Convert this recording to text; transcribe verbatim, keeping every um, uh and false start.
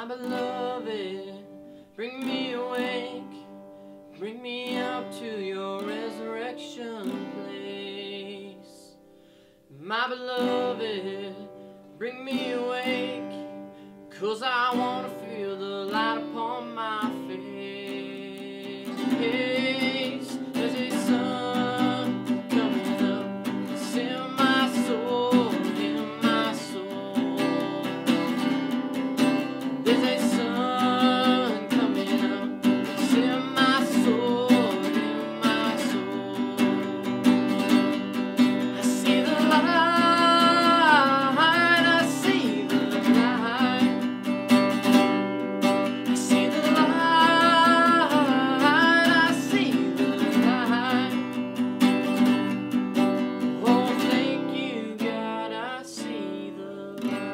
My beloved, bring me awake, bring me up to your resurrection place. My beloved, bring me awake, 'cause I want to feel the light upon my face. There's a sun coming up, it's in my soul, in my soul. There's a sun coming up, it's in my soul, in my soul. I see the light, I see the light. I see the light, I see the light. Oh, thank you, God, I see the light.